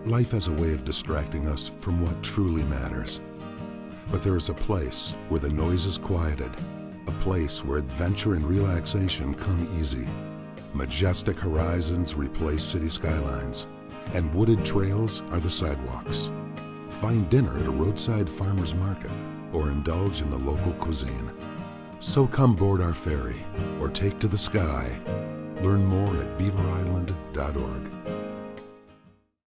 Life has a way of distracting us from what truly matters. But there is a place where the noise is quieted, a place where adventure and relaxation come easy. Majestic horizons replace city skylines, and wooded trails are the sidewalks. Find dinner at a roadside farmer's market or indulge in the local cuisine. So come board our ferry or take to the sky. Learn more at beaverisland.org.